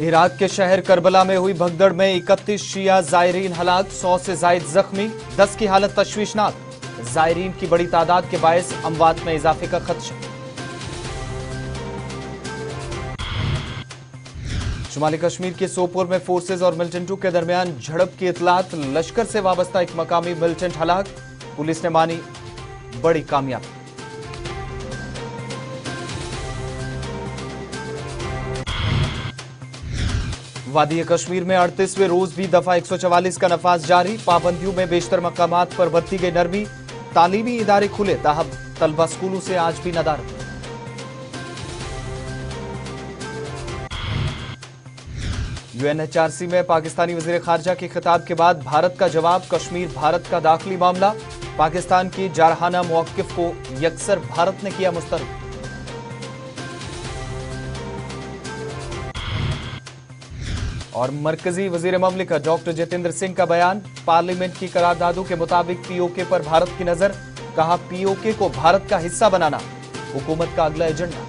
Iraq के शहर Karbala में हुई भगदड़ में 31 शिया जायरीन हलाक, 100 से जायद जख्मी, 10 की हालत तशवीशनाक। जायरीन की बड़ी तादाद के बायस अमवात में इजाफे का खदशा। शुमाली कश्मीर के सोपोर में फोर्सेज और मिलिटेंटों के दरमियान झड़प की इतलात, लश्कर से वाबस्ता एक मकामी मिलिटेंट हलाक, पुलिस ने मानी बड़ी कामयाबी। वादी कश्मीर में 38वें रोज भी दफा 144 का नफाज जारी, पाबंदियों में बेशतर मकामात पर बरती गई नरमी, तालीमी इदारे खुले ताहम तलबा स्कूलों से आज भी नदारत। UNHRC में पाकिस्तानी वजीर खारजा के खिताब के बाद भारत का जवाब, कश्मीर भारत का दाखिली मामला, पाकिस्तान की जारहाना मौक़िफ़ को यकसर भारत ने किया मुस्तरद। और मरकजी वजीर ममलिकत डॉक्टर जितेंद्र सिंह का बयान, पार्लियामेंट की करारदादों के मुताबिक POK पर भारत की नजर, कहा POK को भारत का हिस्सा बनाना हुकूमत का अगला एजेंडा।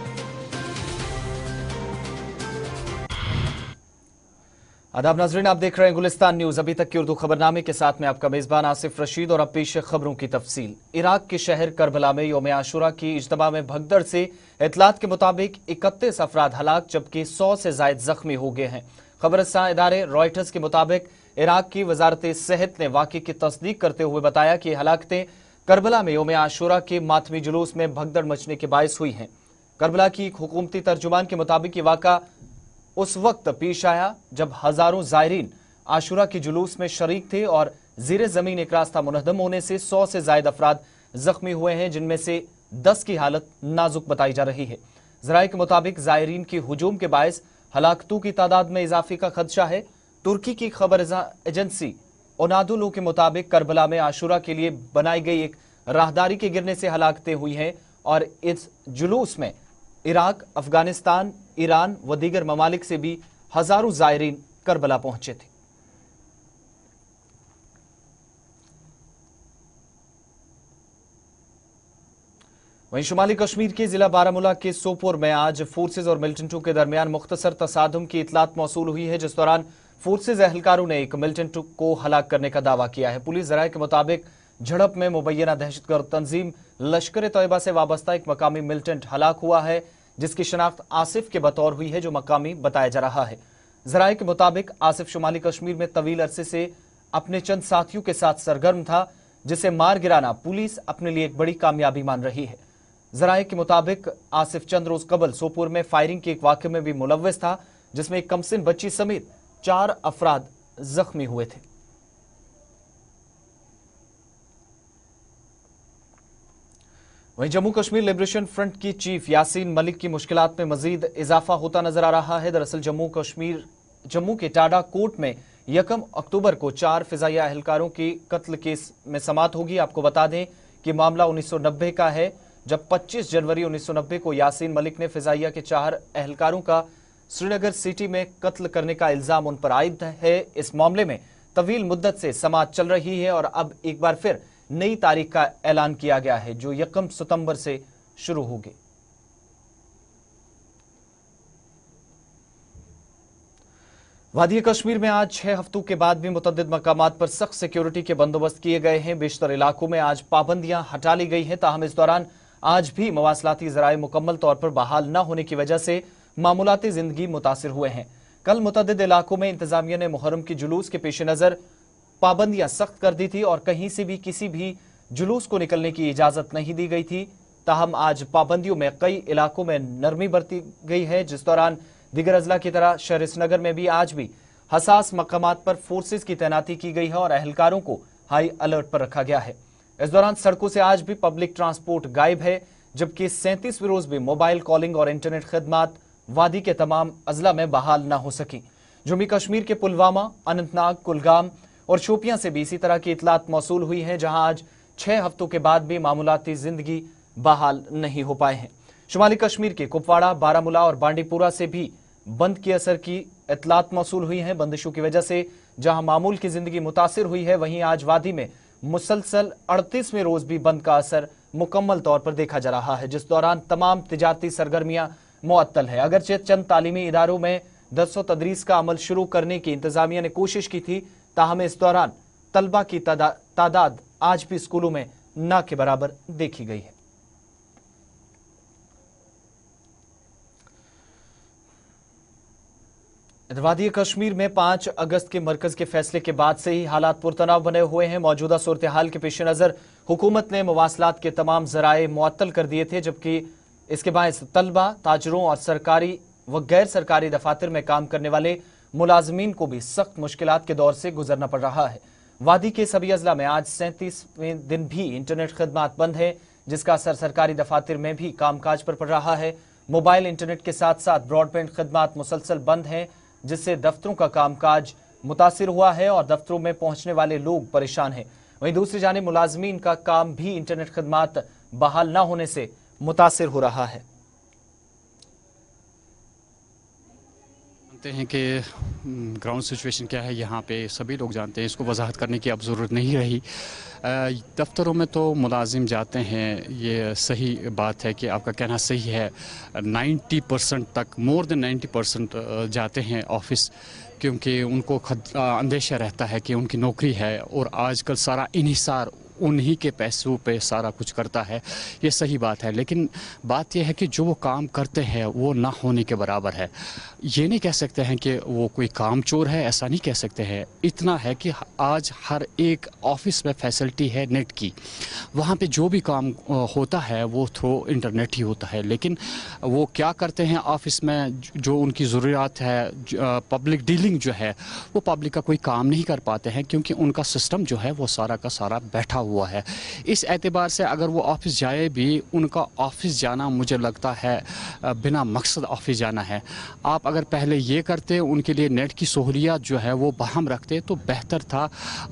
आदाब नाजरीन, आप देख रहे हैं गुलिस्तान न्यूज। अभी तक की उर्दू खबरनामे के साथ में आपका मेजबान आसिफ रशीद और अब पेश खबरों की तफसील। इराक के शहर करबला में यौम आशुरा की इज्तिमा में भगदड़ से इतलात के मुताबिक 31 अफराद हलाक जबकि 100 से जायद जख्मी हो गए हैं। खबरसां इदारे रॉयटर्स के मुताबिक इराक की वजारत सेहत ने वाक़े की तस्दीक करते हुए बताया कि हलाकतें करबला में यौम आशुरा के मातमी जुलूस में भगदड़ मचने के बायस हुई हैं। करबला की एक हुकूमती तर्जुमान के मुताबिक ये वाक़ा उस वक्त पेश आया जब हजारों जायरीन आशुरा के जुलूस में शरीक थे और ज़ीरे ज़मीन एक रास्ता मुनहदम होने से 100 से जायद अफराद जख्मी हुए हैं, जिनमें से 10 की हालत नाजुक बताई जा रही है। ज़राए के मुताबिक जायरीन की हुजूम के बायस हलाकतों की तादाद में इजाफे का खदशा है। तुर्की की खबर एजेंसी ओनादुलू के मुताबिक करबला में आशुरा के लिए बनाई गई एक राहदारी के गिरने से हलाकतें हुई हैं और इस जुलूस में इराक, अफगानिस्तान, ईरान व दीगर ममालिक से भी हजारों जायरीन करबला पहुंचे थे। वहीं शुमाली कश्मीर के जिला बारामूला के सोपोर में आज फोर्सेज और मिलिटेंटों के दरमियान मुख्तसर तसादुम की इतलात मौसूल हुई है, जिस दौरान फोर्सेज एहलकारों ने एक मिलिटेंट को हलाक करने का दावा किया है। पुलिस ज़राए के मुताबिक झड़प में मुबैना दहशतगर्द तंजीम लश्कर तैयबा से वाबस्ता एक मकामी मिलिटेंट हलाक हुआ है, जिसकी शनाख्त आसिफ के बतौर हुई है, जो मकामी बताया जा रहा है। ज़राए के मुताबिक आसिफ शुमाली कश्मीर में तवील अरसे से अपने चंद साथियों के साथ सरगर्म था, जिसे मार गिराना पुलिस अपने लिए एक बड़ी कामयाबी मान रही है। ज़राए के मुताबिक आसिफ चंद रोज कबल सोपोर में फायरिंग के एक वाक़े में भी मुलव्वस था, जिसमें एक कमसिन बच्ची समेत 4 अफराद जख्मी हुए थे। वहीं जम्मू कश्मीर लिबरेशन फ्रंट की चीफ यासीन मलिक की मुश्किलात में मजीद इजाफा होता नजर आ रहा है। दरअसल जम्मू के टाडा कोर्ट में 1 अक्टूबर को 4 फिजाइया एहलकारों की कत्ल केस में समाअत होगी। आपको बता दें कि मामला 1990 का है, जब 25 जनवरी 1990 को यासीन मलिक ने फिजाइया के 4 एहलकारों का श्रीनगर सिटी में कत्ल करने का इल्जाम उन पर आयद है। इस मामले में तवील मुद्दत से समाअत चल रही है और अब एक बार फिर नई तारीख का ऐलान किया गया है, जो 1 सितंबर से शुरू होगी। वादी कश्मीर में आज 6 हफ्तों के बाद भी मुतअद्दिद मकामात पर सख्त सिक्योरिटी के बंदोबस्त किए गए हैं। बेशतर इलाकों में आज पाबंदियां हटा ली गई हैं, ताहम इस दौरान आज भी मवासलाती ज़राए मुकम्मल तौर पर बहाल न होने की वजह से मामूलाती जिंदगी मुतासिर हुए हैं। कल मुतअद्दिद इलाकों में इंतजामिया ने मुहर्रम के जुलूस के पेश नज़र पाबंदियां सख्त कर दी थी और कहीं से भी किसी भी जुलूस को निकलने की इजाज़त नहीं दी गई थी। ताहम आज पाबंदियों में कई इलाकों में नरमी बरती गई है, जिस दौरान दीगर अजला की तरह शहर श्रीनगर में भी आज भी हसास मकामात पर फोर्सेज की तैनाती की गई है और एहलकारों को हाई अलर्ट पर रखा गया है। इस दौरान सड़कों से आज भी पब्लिक ट्रांसपोर्ट गायब है, जबकि 37वें रोज भी मोबाइल कॉलिंग और इंटरनेट खदमात वादी के तमाम अजला में बहाल न हो सकी। जम्मू कश्मीर के पुलवामा, अनंतनाग, कुलगाम और शोपियां से भी इसी तरह की इतलात मौसूल हुई है, जहां आज 6 हफ्तों के बाद भी मामूलाती जिंदगी बहाल नहीं हो पाए हैं। शुमाली कश्मीर के कुपवाड़ा, बारामूला और बांडीपुरा से भी बंद के असर की इतलात मौसूल हुई हैं। बंदिशों की वजह से जहां मामूल की जिंदगी मुतासिर हुई है, वहीं आज वादी में मुसलसल 38वें रोज भी बंद का असर मुकम्मल तौर पर देखा जा रहा है, जिस दौरान तमाम तिजारती सरगर्मियां मुअत्तल है। अगरचे चंद तालीमी इदारों में दर्स व तदरीस का अमल शुरू करने की इंतजामिया ने कोशिश की थी, ताहम इस दौरान तलबा की तादाद आज भी स्कूलों में ना के बराबर देखी गई है। वादी कश्मीर में 5 अगस्त के मरकज के फैसले के बाद से ही हालात पुरतनाव बने हुए हैं। मौजूदा सूरत हाल के पेश नज़र हुकूमत ने मवासलात के तमाम जराए मुअत्तल कर दिए थे, जबकि इसके बायस तलबा, ताजरों और सरकारी व गैर सरकारी दफातर में काम करने वाले मुलाजमीन को भी सख्त मुश्किलात के दौर से गुजरना पड़ रहा है। वादी के सभी अजला में आज 37वें दिन भी इंटरनेट खदमात बंद है, जिसका असर सरकारी दफातर में भी कामकाज पर पड़ रहा है। मोबाइल इंटरनेट के साथ साथ ब्रॉडबैंड खदमात मुसलसल बंद हैं, जिससे दफ्तरों का कामकाज मुतासिर हुआ है और दफ्तरों में पहुंचने वाले लोग परेशान हैं। वहीं दूसरी जानिब मुलाजमीन का काम भी इंटरनेट खदमात बहाल न होने से मुतासिर हो रहा है। जानते हैं कि ग्राउंड सिचुएशन क्या है यहाँ पे, सभी लोग जानते हैं, इसको वजाहत करने की अब ज़रूरत नहीं रही। दफ्तरों में तो मुलाजिम जाते हैं, ये सही बात है कि आपका कहना सही है। 90% तक, मोर देन 90% जाते हैं ऑफिस, क्योंकि उनको अंदेशा रहता है कि उनकी नौकरी है और आजकल सारा इन्हिसार उन्हीं के पैसों पे सारा कुछ करता है। ये सही बात है, लेकिन बात यह है कि जो वो काम करते हैं वो ना होने के बराबर है। ये नहीं कह सकते हैं कि वो कोई काम चोर है, ऐसा नहीं कह सकते हैं। इतना है कि आज हर एक ऑफिस में फैसिलिटी है नेट की, वहाँ पे जो भी काम होता है वो थ्रू इंटरनेट ही होता है। लेकिन वो क्या करते हैं ऑफिस में, जो उनकी ज़रूरत है, पब्लिक डीलिंग जो है, वो पब्लिक का कोई काम नहीं कर पाते हैं, क्योंकि उनका सिस्टम जो है वो सारा का सारा बैठा हुआ है। इस एतबार से अगर वो ऑफिस जाए भी, उनका ऑफिस जाना मुझे लगता है बिना मकसद ऑफिस जाना है। आप अगर पहले ये करते, उनके लिए नेट की सहूलियत जो है वो बहाम रखते तो बेहतर था,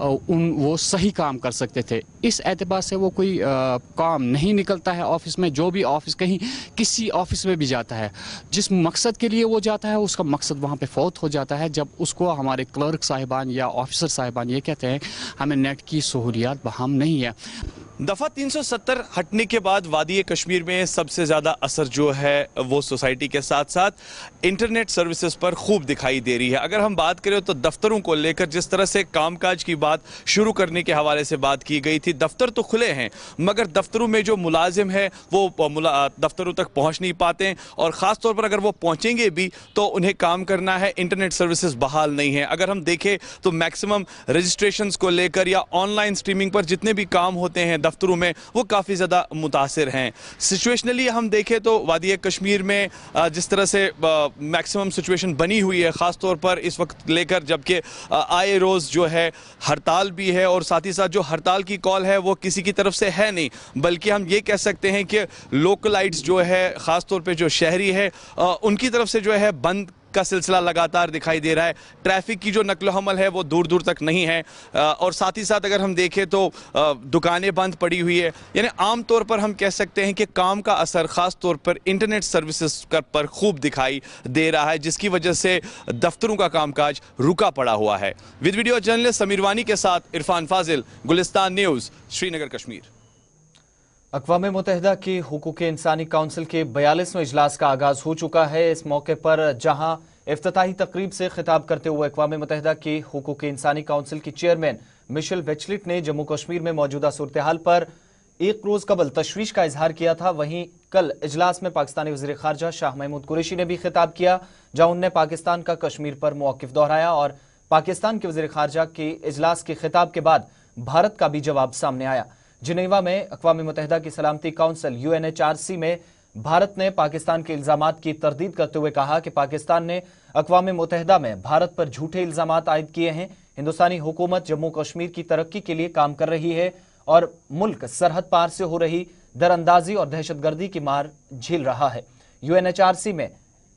वो सही काम कर सकते थे। इस एतबार से वो कोई काम नहीं निकलता है ऑफिस में। जो भी ऑफिस कहीं किसी ऑफिस में भी जाता है, जिस मकसद के लिए वो जाता है उसका मकसद वहाँ पे फौत हो जाता है, जब उसको हमारे क्लर्क साहिबान या ऑफिसर साहिबान ये कहते हैं हमें नेट की सहूलियत बहाम नहीं है। दफ़ा 370 हटने के बाद वादी कश्मीर में सबसे ज़्यादा असर जो है वो सोसाइटी के साथ साथ इंटरनेट सर्विसेज पर खूब दिखाई दे रही है। अगर हम बात करें तो दफ्तरों को लेकर जिस तरह से कामकाज की बात शुरू करने के हवाले से बात की गई थी, दफ्तर तो खुले हैं मगर दफ्तरों में जो मुलाजिम है वो दफ्तरों तक पहुँच नहीं पाते, और ख़ास तौर पर अगर वो पहुँचेंगे भी तो उन्हें काम करना है, इंटरनेट सर्विसेज बहाल नहीं है। अगर हम देखें तो मैक्सिमम रजिस्ट्रेशंस को लेकर या ऑनलाइन स्ट्रीमिंग पर जितने भी काम होते हैं दफ्तरों में, वो काफ़ी ज़्यादा मुतासिर हैं। सिचुएशनली हम देखें तो वादी कश्मीर में जिस तरह से मैक्सिमम सिचुएशन बनी हुई है, ख़ास तौर पर इस वक्त लेकर, जबकि आए रोज़ जो है हड़ताल भी है, और साथ ही साथ जो हड़ताल की कॉल है वो किसी की तरफ से है नहीं, बल्कि हम ये कह सकते हैं कि लोकलाइट्स जो है, ख़ास तौर पर जो शहरी है, उनकी तरफ से जो है बंद का सिलसिला लगातार दिखाई दे रहा है। ट्रैफिक की जो नकलो हमल है वो दूर दूर तक नहीं है, और साथ ही साथ अगर हम देखें तो दुकानें बंद पड़ी हुई है। यानी आम तौर पर हम कह सकते हैं कि काम का असर ख़ास तौर पर इंटरनेट सर्विसेज पर खूब दिखाई दे रहा है, जिसकी वजह से दफ्तरों का कामकाज रुका पड़ा हुआ है। With video journalist Sameer Wani के साथ इरफान फाजिल, गुलिस्तान न्यूज़, श्रीनगर कश्मीर। अक़वाम मुत्तहिदा की हुकूक इंसानी काउंसिल के 42वें इजलास का आगाज हो चुका है। इस मौके पर जहां इफ्तिताही तकरीब से खिताब करते हुए अक़वाम मुत्तहिदा की हुकूक इंसानी काउंसिल की चेयरमैन मिशेल बेचलेट ने जम्मू कश्मीर में मौजूदा सूरत हाल पर एक रोज कबल तशवीश का इजहार किया था, वहीं कल इजलास में पाकिस्तानी वज़ीर ख़ारजा शाह महमूद कुरैशी ने भी खिताब किया, जहां उन्होंने पाकिस्तान का कश्मीर पर मौक़िफ़ दोहराया और पाकिस्तान के वज़ीर ख़ारजा के इजलास के खिताब के बाद भारत का भी जवाब सामने आया। जिनेवा में अक़वाम मुत्तहिदा की सलामती काउंसिल UNHRC में भारत ने पाकिस्तान के इल्ज़ामात की तरदीद करते हुए कहा कि पाकिस्तान ने अक़वाम मुत्तहिदा में भारत पर झूठे इल्ज़ामात आयद किए हैं। हिंदुस्तानी हुकूमत जम्मू कश्मीर की तरक्की के लिए काम कर रही है और मुल्क सरहद पार से हो रही दरअंदाजी और दहशतगर्दी की मार झेल रहा है। UNHRC में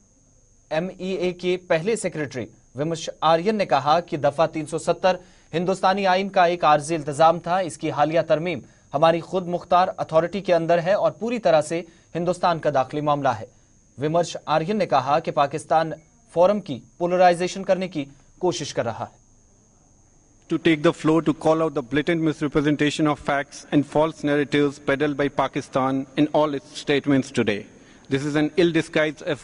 MEA के पहले सेक्रेटरी विमर्श आर्यन ने कहा कि दफ़ा 370 हिंदुस्तानी आइन का एक आर्जी इल्तजाम था। इसकी हालिया तरमीम हमारी खुद मुख्तार अथॉरिटी के अंदर है और पूरी तरह से हिंदुस्तान का दाखिली मामला है। विमर्श आर्यन ने कहा कि पाकिस्तान फोरम की पोलराइजेशन करने की कोशिश कर रहा है। To take the floor to call out the blatant misrepresentation of facts and false narratives peddled by Pakistan in all its statements today. This is an ill-disguised effort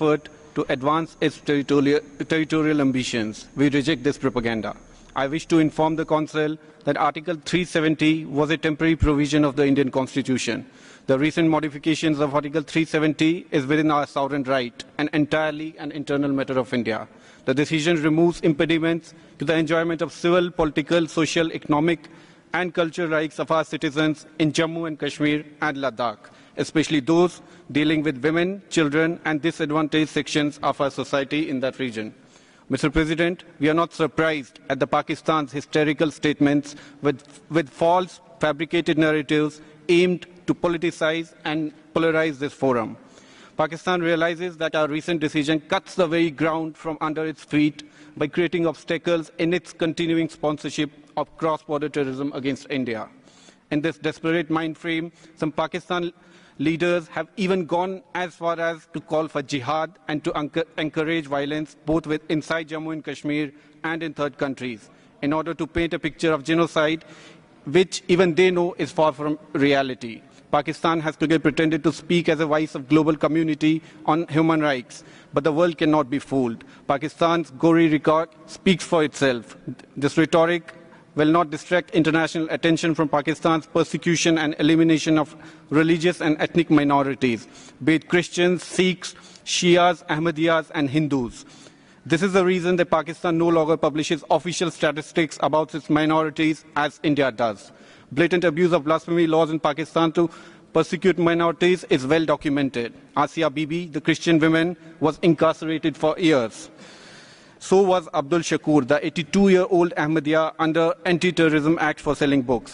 to advance its territorial ambitions. We reject this propaganda. I wish to inform the Council that Article 370 was a temporary provision of the Indian Constitution. The recent modifications of Article 370 is within our sovereign right and entirely an internal matter of India. The decision removes impediments to the enjoyment of civil, political, social, economic and cultural rights of our citizens in Jammu and Kashmir and Ladakh, especially those dealing with women, children and disadvantaged sections of our society in that region. Mr. President, we are not surprised at the Pakistan's hysterical statements with false, fabricated narratives aimed to politicize and polarize this forum. Pakistan realizes that our recent decision cuts the very ground from under its feet by creating obstacles in its continuing sponsorship of cross-border terrorism against India. In this desperate mind frame, some Pakistan leaders have even gone as far as to call for jihad and to encourage violence both inside Jammu and Kashmir and in third countries in order to paint a picture of genocide which even they know is far from reality. Pakistan has today pretended to speak as a voice of global community on human rights, but the world cannot be fooled. Pakistan's gory record speaks for itself. This rhetoric will not distract international attention from Pakistan's persecution and elimination of religious and ethnic minorities, be it Christians, Sikhs, Shias, Ahmadiyas and Hindus. This is the reason that Pakistan no longer publishes official statistics about its minorities as India does. Blatant abuse of blasphemy laws in Pakistan to persecute minorities is well documented. Asia Bibi, the Christian woman, was incarcerated for years. So was Abdul Shakur, the 82-year-old Ahmadiyya under Anti-Terrorism Act for selling books.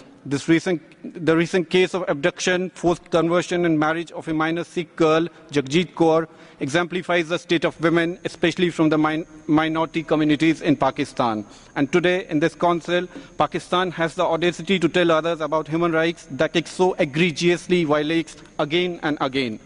The recent case of abduction, forced conversion and marriage of a minor Sikh girl, Jagjit Kaur, exemplifies the state of women, especially from the minority communities in Pakistan. And today, in this council, Pakistan has the audacity to tell others about human rights that it so egregiously violates again and again.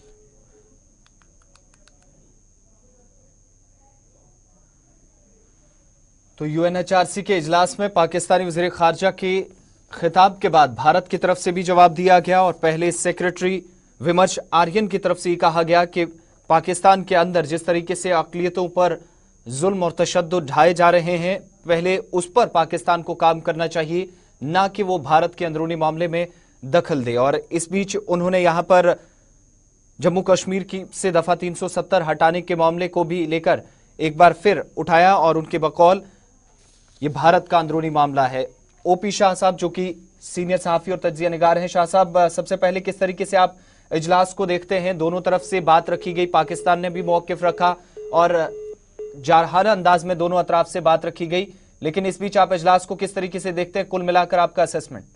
तो UNHRC के इजलास में पाकिस्तानी वज़ीर खारजा के खिताब के बाद भारत की तरफ से भी जवाब दिया गया और पहले सेक्रेटरी विमर्श आर्यन की तरफ से ये कहा गया कि पाकिस्तान के अंदर जिस तरीके से अक़लियतों पर जुल्म और तशद्दुद ढाए जा रहे हैं, पहले उस पर पाकिस्तान को काम करना चाहिए, ना कि वो भारत के अंदरूनी मामले में दखल दे। और इस बीच उन्होंने यहाँ पर जम्मू कश्मीर की से दफा 370 हटाने के मामले को भी लेकर एक बार फिर उठाया और उनके बकौल ये भारत का अंदरूनी मामला है। ओपी शाह साहब जो कि सीनियर सहाफी और तज्जिया निगार हैं, शाह साहब सबसे पहले किस तरीके से आप इजलास को देखते हैं? दोनों तरफ से बात रखी गई, पाकिस्तान ने भी मौकिफ रखा और जारहाना अंदाज में दोनों अतराफ से बात रखी गई, लेकिन इस बीच आप इजलास को किस तरीके से देखते हैं? कुल मिलाकर आपका असेसमेंट।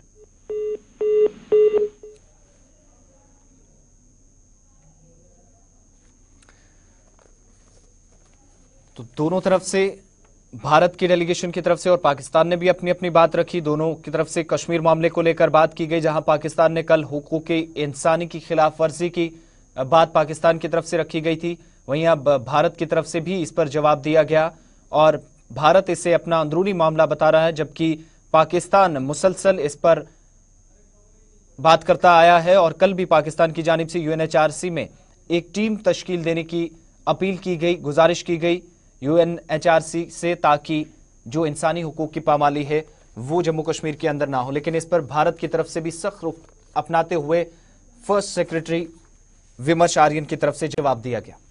तो दोनों तरफ से, भारत की डेलीगेशन की तरफ से और पाकिस्तान ने भी अपनी अपनी बात रखी। दोनों की तरफ से कश्मीर मामले को लेकर बात की गई, जहां पाकिस्तान ने कल हुकूक इंसानी की खिलाफ वर्जी की बात पाकिस्तान की तरफ से रखी गई थी, वहीं अब भारत की तरफ से भी इस पर जवाब दिया गया और भारत इसे अपना अंदरूनी मामला बता रहा है, जबकि पाकिस्तान मुसलसल इस पर बात करता आया है। और कल भी पाकिस्तान की जानिब से यूएनएचआरसी में एक टीम तश्कील देने की अपील की गई, गुजारिश की गई यूएनएचआरसी से, ताकि जो इंसानी हुकूक की पामाली है वो जम्मू कश्मीर के अंदर ना हो। लेकिन इस पर भारत की तरफ से भी सख्त रुख अपनाते हुए फर्स्ट सेक्रेटरी विमर्श आर्यन की तरफ से जवाब दिया गया।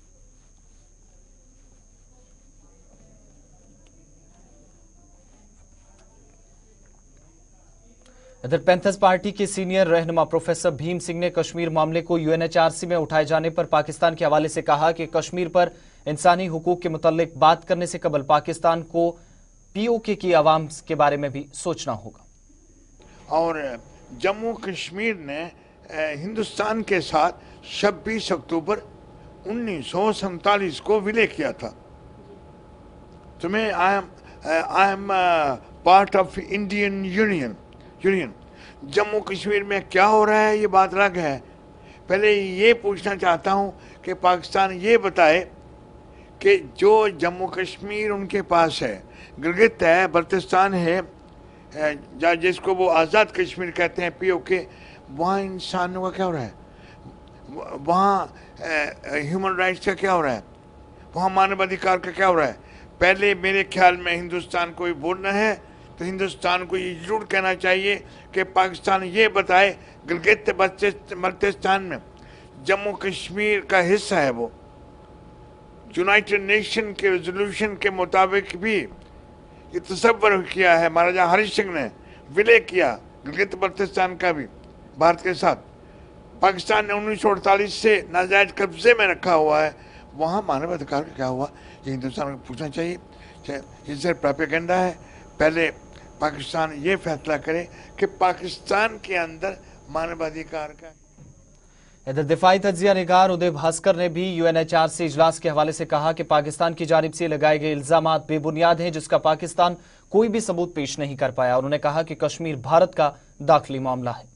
इधर पैंथर्स पार्टी के सीनियर रहनुमा प्रोफेसर भीम सिंह ने कश्मीर मामले को यूएनएचआरसी में उठाए जाने पर पाकिस्तान के हवाले से कहा कि कश्मीर पर इंसानी हुकूक के मुतालिक बात करने से कबल पाकिस्तान को पीओके की आवाम के बारे में भी सोचना होगा। और जम्मू कश्मीर ने हिंदुस्तान के साथ 26 अक्टूबर 1947 को विलय किया था। तो मैं I am part of Indian union. Jammu Kashmir में क्या हो रहा है ये बात अलग है। पहले ये पूछना चाहता हूँ कि पाकिस्तान ये बताए कि जो जम्मू कश्मीर उनके पास है, गिलगित है, बल्तिस्तान है, जिसको वो आज़ाद कश्मीर कहते हैं, पीओके, वहाँ इंसानों का क्या हो रहा है, वहाँ ह्यूमन राइट्स का क्या हो रहा है, वहाँ मानवाधिकार का क्या हो रहा है? पहले मेरे ख्याल में हिंदुस्तान को बोलना है तो हिंदुस्तान को ये जरूर कहना चाहिए कि पाकिस्तान ये बताए गिलगित बल्तिस्तान में जम्मू कश्मीर का हिस्सा है, वो यूनाइटेड नेशन के रेजोल्यूशन के मुताबिक भी ये तसव्वुर किया है महाराजा हरि सिंह ने, विलय किया गिलगित बल्तिस्तान का भी भारत के साथ। पाकिस्तान ने 1948 से नाजायज कब्जे में रखा हुआ है, वहाँ मानवाधिकार का क्या हुआ? ये हिंदुस्तान को पूछना चाहिए। ये सिर्फ प्रोपेगेंडा है। पहले पाकिस्तान ये फैसला करे कि पाकिस्तान के अंदर मानवाधिकार का। इधर दिफाई तज्जिया निगार उदय भास्कर ने भी UNHRC इजलास के हवाले से कहा कि पाकिस्तान की जानिब से लगाए गए इल्जामात बेबुनियाद हैं, जिसका पाकिस्तान कोई भी सबूत पेश नहीं कर पाया। उन्होंने कहा कि कश्मीर भारत का दाखिली मामला है।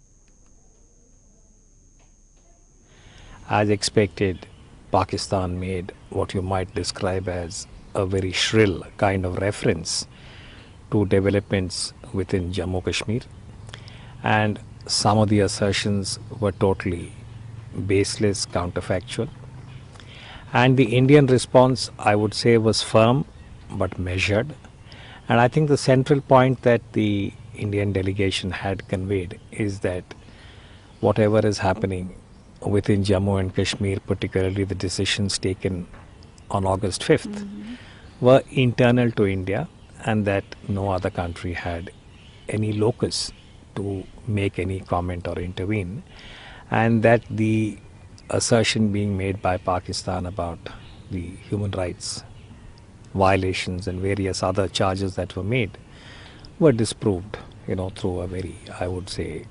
As expected, Pakistan made what you might describe as a very shrill kind of reference to developments within Jammu Kashmir, and some of the assertions were totally baseless, counterfactual, and the Indian response, I would say, was firm but measured. And I think the central point that the Indian delegation had conveyed is that whatever is happening within Jammu and Kashmir, particularly the decisions taken on August 5th, were internal to India, and that no other country had any locus to make any comment or intervene, and that the assertion being made by Pakistan about the human rights violations and various other charges that were made were disproved, through a very, I would say,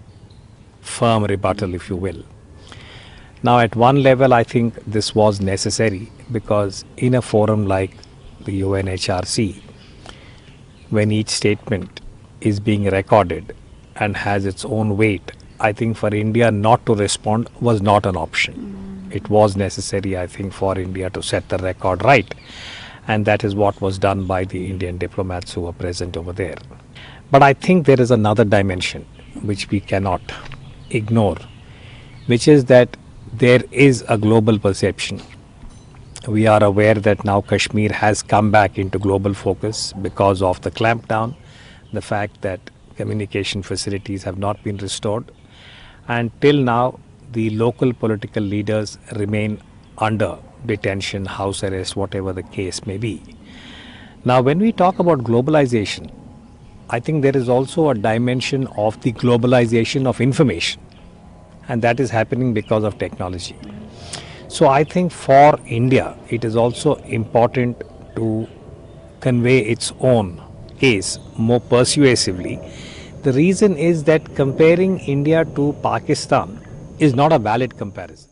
firm rebuttal, if you will. Now, at one level, I think this was necessary because in a forum like the UNHRC, when each statement is being recorded and has its own weight, I think for India not to respond was not an option. It was necessary, I think, for India to set the record right, and that is what was done by the Indian diplomats who were present over there. But I think there is another dimension which we cannot ignore, which is that there is a global perception. We are aware that now Kashmir has come back into global focus because of the clampdown, the fact that communication facilities have not been restored, and till now the local political leaders remain under detention, house arrest, whatever the case may be. Now, when we talk about globalization, I think there is also a dimension of the globalization of information, and that is happening because of technology. So I think for India, it is also important to convey its own case more persuasively. The reason is that comparing India to Pakistan is not a valid comparison.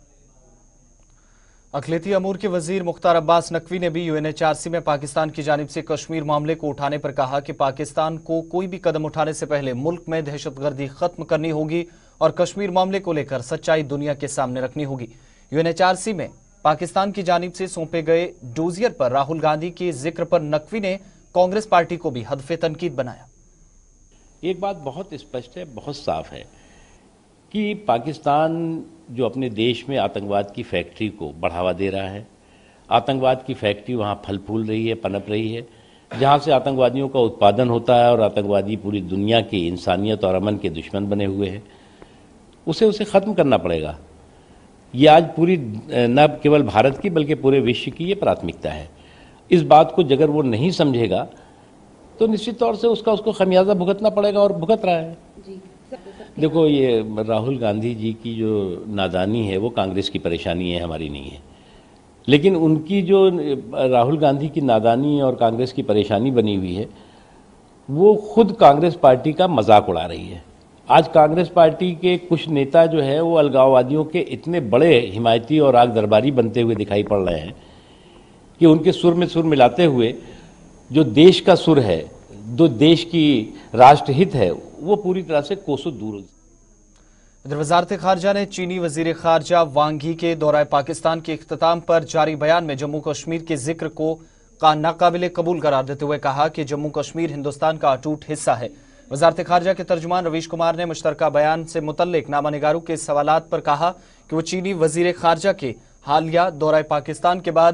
अखिलेती अमूर के वजीर मुख्तार अब्बास नकवी ने भी UNHRC में पाकिस्तान की जानिब से कश्मीर मामले को उठाने पर कहा कि पाकिस्तान को कोई भी कदम उठाने से पहले मुल्क में दहशतगर्दी खत्म करनी होगी और कश्मीर मामले को लेकर सच्चाई दुनिया के सामने रखनी होगी। UNHRC में पाकिस्तान की जानिब से सौंपे गए डोजियर पर राहुल गांधी के जिक्र पर नकवी ने कांग्रेस पार्टी को भी हदफे तनकीद बनाया। एक बात बहुत स्पष्ट है, बहुत साफ है कि पाकिस्तान जो अपने देश में आतंकवाद की फैक्ट्री को बढ़ावा दे रहा है, आतंकवाद की फैक्ट्री वहाँ फल फूल रही है, पनप रही है, जहाँ से आतंकवादियों का उत्पादन होता है और आतंकवादी पूरी दुनिया के इंसानियत और अमन के दुश्मन बने हुए हैं, उसे ख़त्म करना पड़ेगा। ये आज पूरी न केवल भारत की बल्कि पूरे विश्व की ये प्राथमिकता है। इस बात को अगर वो नहीं समझेगा तो निश्चित तौर से उसको खमियाजा भुगतना पड़ेगा और भुगत रहा है। देखो, ये राहुल गांधी जी की जो नादानी है वो कांग्रेस की परेशानी है, हमारी नहीं है। लेकिन उनकी जो राहुल गांधी की नादानी और कांग्रेस की परेशानी बनी हुई है, वो खुद कांग्रेस पार्टी का मजाक उड़ा रही है। आज कांग्रेस पार्टी के कुछ नेता जो है वो अलगाववादियों के इतने बड़े हिमायती और आग दरबारी बनते हुए दिखाई पड़ रहे हैं कि उनके सुर में सुर मिलाते हुए जो देश का सुर है, जो देश की राष्ट्रहित है, वो पूरी तरह से कोसों दूर। इधर वजारत खारजा ने चीनी वजीर खारजा वांग ही के दौरा पाकिस्तान के इख्तिताम पर जारी बयान में जम्मू कश्मीर के जिक्र को नाकाबिले कबूल करार देते हुए कहा कि जम्मू कश्मीर हिंदुस्तान का अटूट हिस्सा है। वजारत खारजा के तर्जुमान रवीश कुमार ने मुश्तरका बयान से मुतल्लिक नामानिगारों के सवालात पर कहा कि वो चीनी वजीर खारजा के हालिया दौरा पाकिस्तान के बाद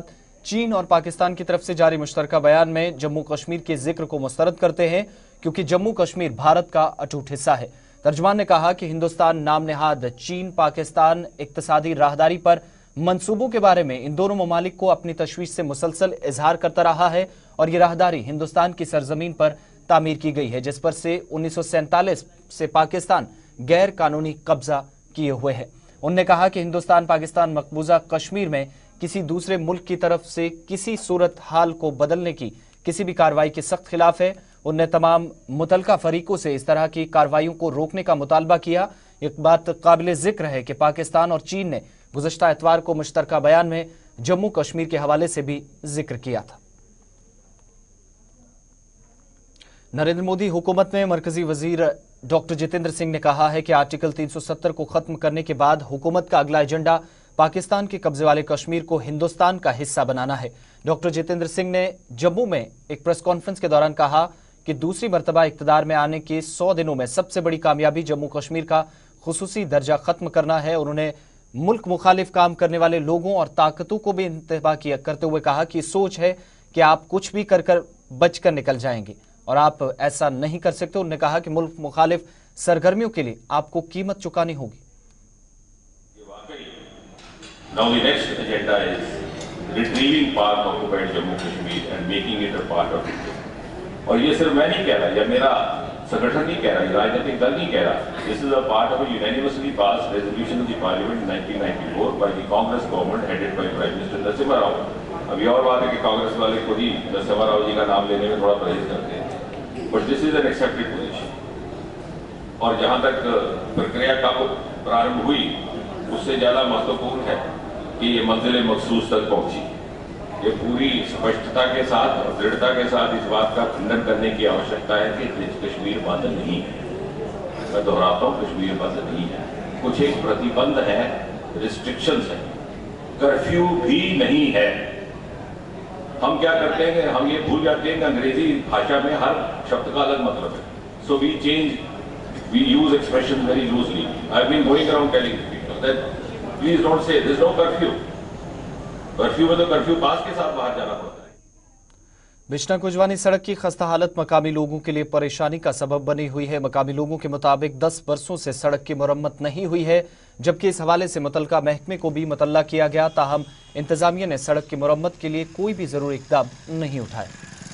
चीन और पाकिस्तान की तरफ से जारी मुश्तरका बयान में जम्मू कश्मीर के जिक्र को मुस्तरद करते हैं, क्योंकि जम्मू कश्मीर भारत का अटूट हिस्सा है। तर्जुमान ने कहा कि हिंदुस्तान नाम नेहाद चीन पाकिस्तान इक्तिसादी राहदारी पर मंसूबों के बारे में इन दोनों ममालिक को अपनी तशवीश से मुसलसल इजहार करता रहा है और ये राहदारी हिंदुस्तान की सरजमीन पर तामीर की गई है, जिस पर से 1947 से पाकिस्तान गैर कानूनी कब्जा किए हुए है। उन्होंने कहा कि हिंदुस्तान पाकिस्तान मकबूजा कश्मीर में किसी दूसरे मुल्क की तरफ से किसी सूरत हाल को बदलने की किसी भी कार्रवाई के सख्त खिलाफ है। उन्होंने तमाम मुतलका फरीकों से इस तरह की कार्रवाइयों को रोकने का मुतालबा किया। एक बात काबिल जिक्र है कि पाकिस्तान और चीन ने गुज़श्ता इतवार को मुश्तरका बयान में जम्मू कश्मीर के हवाले से भी जिक्र किया था। नरेंद्र मोदी हुकूमत में मरकजी वजीर डॉक्टर जितेंद्र सिंह ने कहा है कि आर्टिकल 370 को खत्म करने के बाद हुकूमत का अगला एजेंडा पाकिस्तान के कब्जे वाले कश्मीर को हिंदुस्तान का हिस्सा बनाना है। डॉक्टर जितेंद्र सिंह ने जम्मू में एक प्रेस कॉन्फ्रेंस के दौरान कहा कि दूसरी मरतबा इख्तिदार में आने के 100 दिनों में सबसे बड़ी कामयाबी जम्मू कश्मीर का खुसूसी दर्जा खत्म करना है। उन्होंने मुल्क मुखालिफ काम करने वाले लोगों और ताकतों को भी इंतबा किया करते हुए कहा कि सोच है कि आप कुछ भी कर बचकर निकल जाएंगे और आप ऐसा नहीं कर सकते। उन्होंने कहा कि मुल्क मुखालिफ सरगर्मियों के लिए आपको कीमत चुकानी होगी। Now the next agenda is retrieving part of occupied Jammu Kashmir and making it a part of India. और ये सिर्फ मैं नहीं कह रहा, या मेरा संगठन नहीं कह रहा, राजनीतिक दल नहीं कह रहा। This is a part of a unanimously passed resolution of the Parliament in 1994 by the Congress government headed by Prime Minister Narasimha Rao. अभी और बात है कि कांग्रेस वाले खुद ही नरसिम्हा राव जी का नाम लेने में थोड़ा परहेज करते हैं, but this is an accepted position. और जहां तक प्रक्रिया का प्रारंभ हुई, उससे ज्यादा महत्वपूर्ण है कि ये मंजिल मखसूस तक पहुंची। ये पूरी स्पष्टता के साथ और दृढ़ता के साथ इस बात का खंडन करने की आवश्यकता है कि कश्मीर बंद नहीं है। मैं दोहराता हूँ, कश्मीर बंद नहीं है। कुछ एक प्रतिबंध है, रिस्ट्रिक्शंस है, कर्फ्यू भी नहीं है। हम क्या करते हैं, हम ये भूल जाते हैं कि अंग्रेजी भाषा में हर शब्द का अलग मतलब है। So we use expression very loosely. I have been going around telling people that please don't say this no curfew. Curfew में तो कर्फ्यू पास के साथ बाहर जाना पड़ता है। बिश्ना कुजवानी सड़क की खस्ता हालत मकामी लोगों के लिए परेशानी का सबब बनी हुई है। मकामी लोगों के मुताबिक 10 बरसों से सड़क की मरम्मत नहीं हुई है, जबकि इस हवाले से मुतलका महकमे को भी मुतल्ला किया गया। ताहम इंतजामिया ने सड़क की मरम्मत के लिए कोई भी जरूरी इक़दाम नहीं उठाए।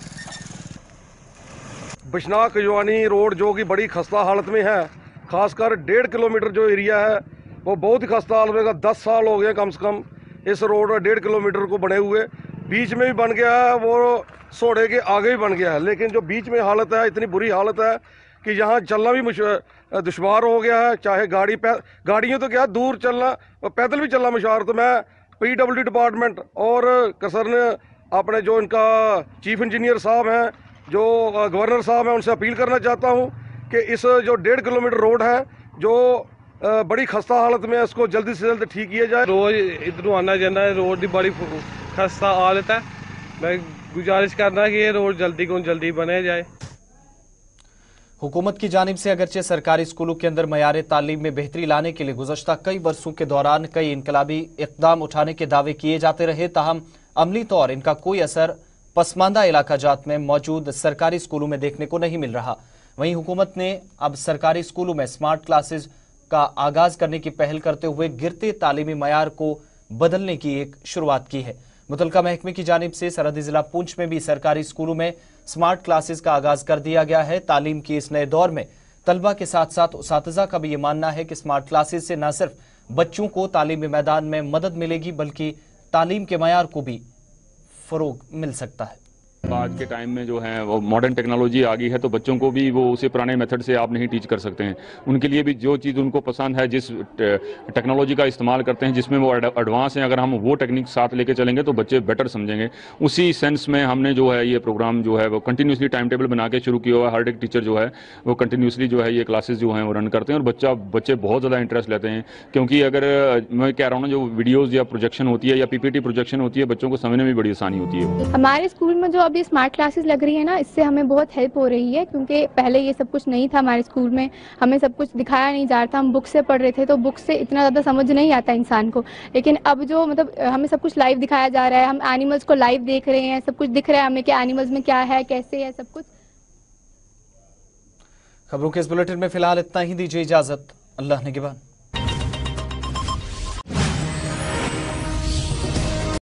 बिश्ना कुजवानी रोड जो कि बड़ी खस्ता हालत में है, खासकर 1.5 किलोमीटर जो एरिया है वो बहुत ही खस्ता हालत में। 10 साल हो गए कम से कम इस रोड 1.5 किलोमीटर को बने हुए। बीच में भी बन गया है, वो सोड़े के आगे भी बन गया है, लेकिन जो बीच में हालत है इतनी बुरी हालत है कि यहाँ चलना भी दुश्वार हो गया है। चाहे गाड़ियों तो क्या दूर चलना, पैदल भी चलना मुश्किल। तो मैं PWD डिपार्टमेंट और कसरन अपने जो इनका चीफ इंजीनियर साहब हैं, जो गवर्नर साहब हैं, उनसे अपील करना चाहता हूँ कि इस जो 1.5 किलोमीटर रोड है जो बड़ी खस्ता हालत में है, इसको जल्दी से जल्द ठीक किया जाए। रोज इधर आना जाना है, रोड की बड़ी खस्ता हालत है। मैं गुजारिश करना कि ये रोड जल्दी को जल्दी बने जाए। हुकूमत की जानिब से अगरचे सरकारी स्कूलों के अंदर मयार तालीम में बेहतरी लाने के लिए गुज़श्ता कई बरसों के दौरान कई इनकलाबी इक़दाम उठाने के दावे किए जाते रहे, ताहम अमली तौर इनका कोई असर पसमानदा इलाका जात में मौजूद सरकारी स्कूलों में देखने को नहीं मिल रहा। वहीं हुकूमत ने अब सरकारी स्कूलों में स्मार्ट क्लासेज का आगाज करने की पहल करते हुए गिरते तालीमी मयार को बदलने की एक शुरुआत की है। मुतलका महकमे की जानिब से सरहदी जिला पुंछ में भी सरकारी स्कूलों में स्मार्ट क्लासेस का आगाज कर दिया गया है। तालीम के इस नए दौर में तलबा के साथ साथ उसातिज़ा का भी ये मानना है कि स्मार्ट क्लासेस से न सिर्फ बच्चों को तालीमी मैदान में मदद मिलेगी, बल्कि तालीम के मयार को भी फ़रोग मिल सकता है। आज के टाइम में जो है वो मॉडर्न टेक्नोलॉजी आ गई है, तो बच्चों को भी वो उसे पुराने मेथड से आप नहीं टीच कर सकते हैं। उनके लिए भी जो चीज़ उनको पसंद है, जिस टेक्नोलॉजी का इस्तेमाल करते हैं, जिसमें वो एडवांस हैं, अगर हम वो टेक्निक साथ लेके चलेंगे तो बच्चे बेटर समझेंगे। उसी सेंस में हमने जो है ये प्रोग्राम जो है वो कंटिन्यूसली टाइम टेबल बना के शुरू किया हुआ है। हर एक टीचर जो है वो कंटिन्यूसली जो है ये क्लासेस जो हैं वो रन करते हैं और बच्चे बहुत ज़्यादा इंटरेस्ट लेते हैं। क्योंकि अगर मैं कह रहा हूँ ना, जो वीडियोज़ या प्रोजेक्शन होती है या PPT प्रोजेक्शन होती है, बच्चों को समझने में बड़ी आसानी होती है। हमारे स्कूल में जो अभी ये स्मार्ट क्लासेस लग रही है ना, इससे हमें बहुत हेल्प हो रही है, क्योंकि पहले ये सब कुछ नहीं था हमारे स्कूल में, हमें सब कुछ दिखाया नहीं जा रहा था, हम बुक से पढ़ रहे थे तो बुक से इतना ज़्यादा समझ नहीं आता इंसान को। लेकिन अब जो मतलब हमें सब कुछ लाइव दिखाया जा रहा है, हम एनिमल्स को लाइव देख रहे हैं, सब कुछ दिख रहा है हमें कि एनिमल्स में क्या है, कैसे है सब कुछ। खबरों के इस बुलेटिन में फिलहाल इतना ही, दीजिए इजाजत, अल्लाह निगहबान।